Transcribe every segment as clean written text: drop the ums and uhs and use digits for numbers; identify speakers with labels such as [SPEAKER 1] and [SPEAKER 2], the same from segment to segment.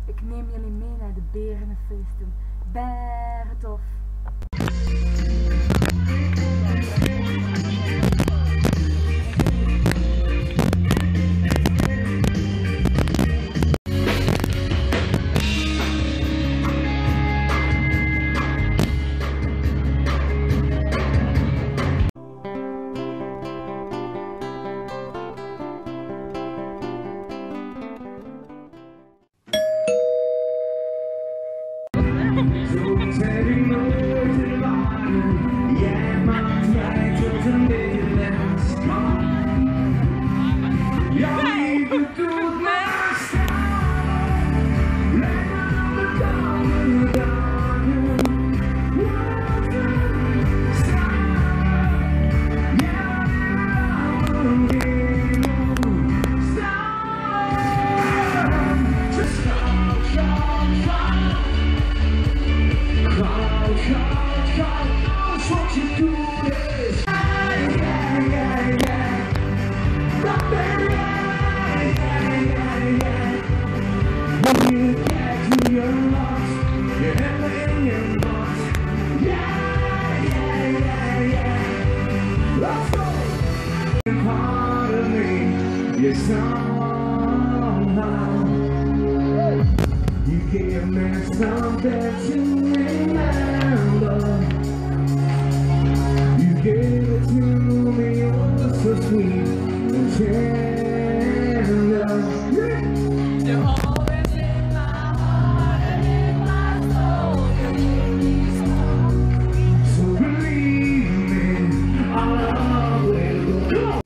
[SPEAKER 1] Ik neem jullie mee naar de berenfeesten. Bergetof.
[SPEAKER 2] You gave me something to remember. You gave it to me, oh so sweet and tender. You're always in my heart and in my soul. So believe me, our love will go.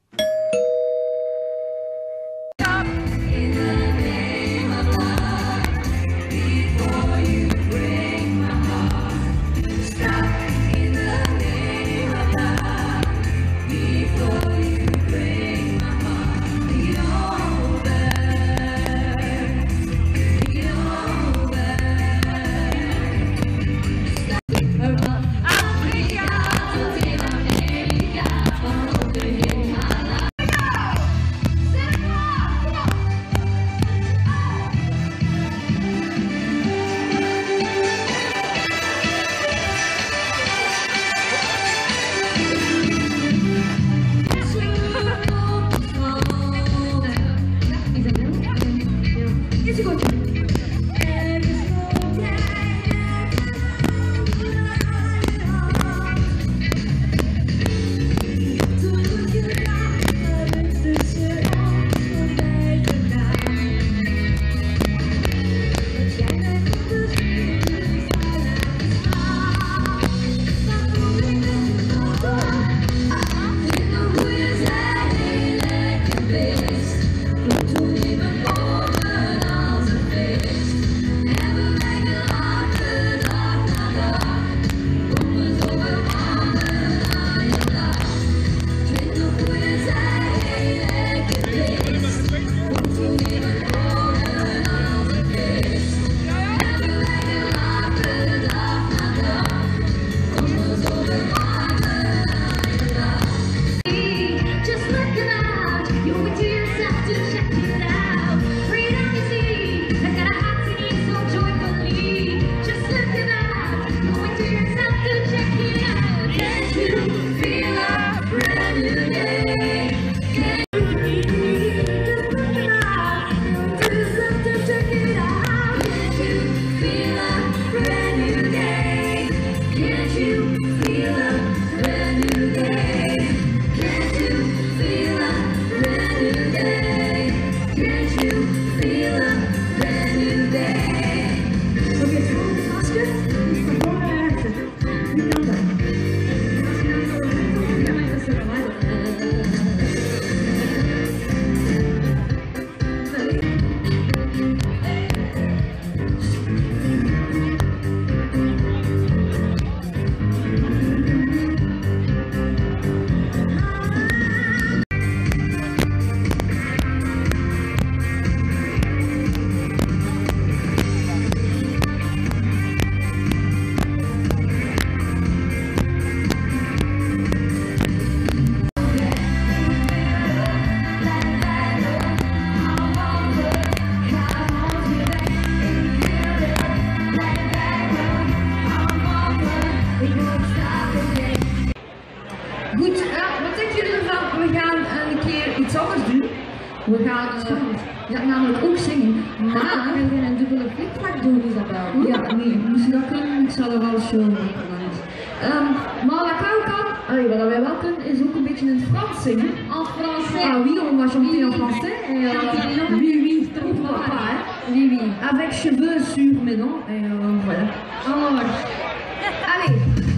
[SPEAKER 3] We gaan namelijk ook zingen, maar we gaan een dubbele klikvlak doen, Isabel. Ja, nee, moest je dat kunnen? Ik zal er wel showen. Maar wat ik ook kan, wat wij wel kunnen, is ook een beetje in het Frans zingen. En français. Ah oui, on va chanter en français. Oui, pourquoi pas, hein. Oui. Avec cheveux sur mes dents, et voilà. Alors, allez.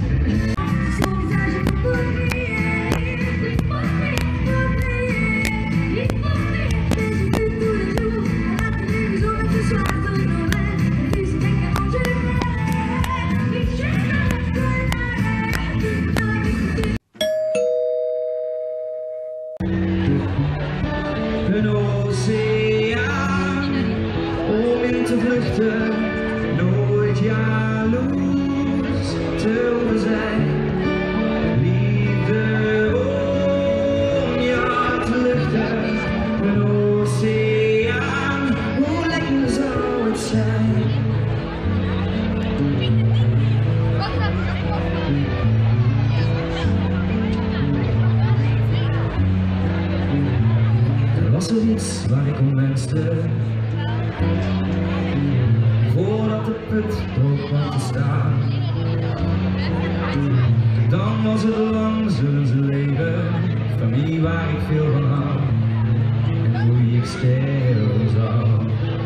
[SPEAKER 2] Een oceaan om in te vluchten, nooit jaloers te hoeven zijn. Liefde om je hart te luchten, een oceaan, hoe lekker zou het zijn? Was er iets waar ik om wenste, voordat de put droog kwam te staan, dan was het lang zullen ze leven, familie waar ik veel van hou, en hoe ik sterven zal.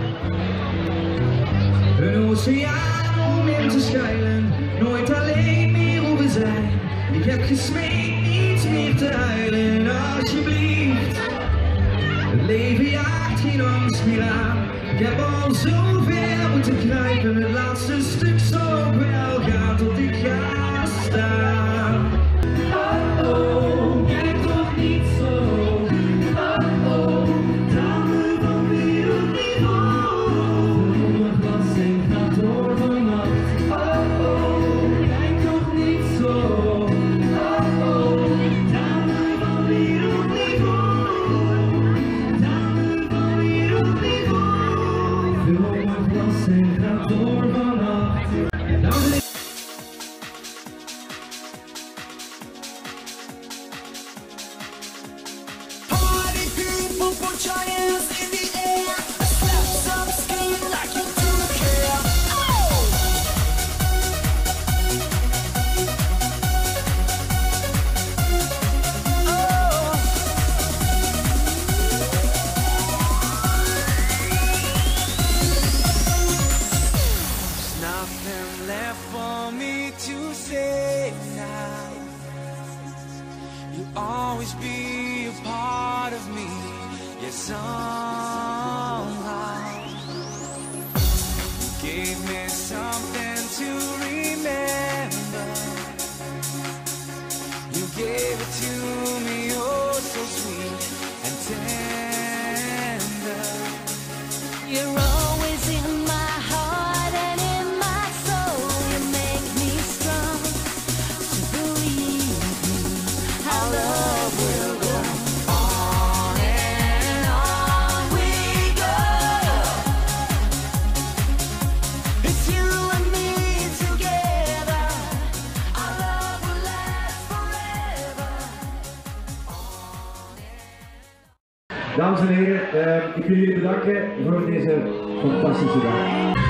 [SPEAKER 2] Een oceaan om in te schuilen, nooit alleen meer hoeven zijn. Ik heb gesmeekt niets meer te huilen, alsjeblieft. Het leven jaagt geen angst meer aan. Ik heb al zo ver moeten kruipen. Het laatste stuk zal ook wel gaan tot ik ga staan. Oh oh, kijk toch niet zo. Oh oh, tranen van wereldniveau. Mijn glas en gaat door vannacht. Oh oh, kijk toch niet zo. Oh oh, tranen van wereldniveau.
[SPEAKER 4] Party people, put your hands in the air. Slap some skin like you do care. Oh! There's nothing left for me to say now. You'll always be a part of me, yes, somehow. You gave me something to remember. You gave it to me, oh, so sweet and tender.
[SPEAKER 5] You're always in my heart and in my soul. You make me strong to believe me. Our love will go on and on we go. It's you and me together. Our love will last forever.
[SPEAKER 6] Dames en heren, ik wil jullie bedanken voor deze fantastische dag.